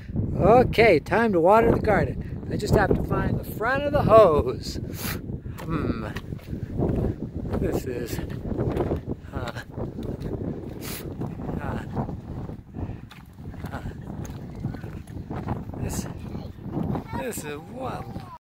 Okay, time to water the garden. I just have to find the front of the hose. This is this is one